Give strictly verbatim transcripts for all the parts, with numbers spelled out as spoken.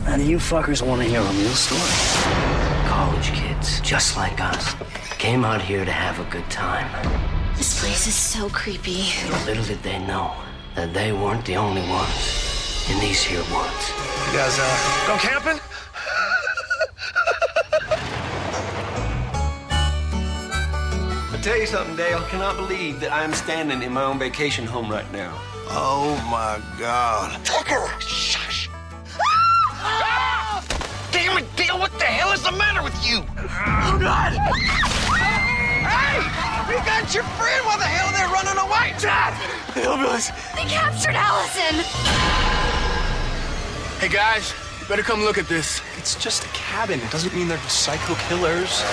Now, do you fuckers want to hear a real story? College kids, just like us, came out here to have a good time. This place is so creepy. Little did they know that they weren't the only ones in these here woods. You guys, uh, go camping? I'll tell you something, Dale. I cannot believe that I'm standing in my own vacation home right now. Oh, my God. Tucker! Shush! Ah! Damn it, Dale, what the hell is the matter with you? Oh, God! Hey! We got your friend! Why the hell are they running away? Dad! The hillbillies! They captured Allison! Hey, guys, you better come look at this. It's just a cabin. It doesn't mean they're psycho killers.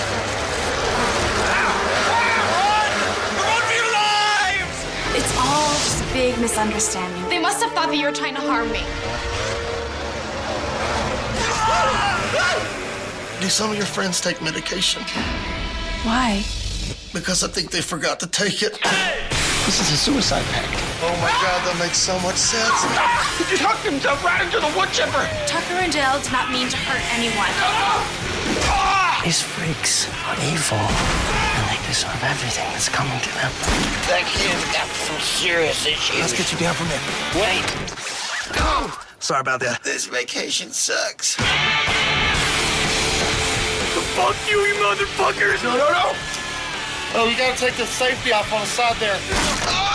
It's all just a big misunderstanding. They must have thought that you were trying to harm me. Do some of your friends take medication? Why? Because I think they forgot to take it. This is a suicide pact. Oh, my God, that makes so much sense. He just hooked himself right into the wood chipper. Tucker and Dale did not mean to hurt anyone. These freaks are evil, and they deserve everything that's coming to them. That kid's got some serious issues. Let's get you down from there. Wait. Go! Sorry about that. This vacation sucks. Fuck you, you motherfuckers! No, no, no! Oh, you gotta take the safety off on the side there. Oh!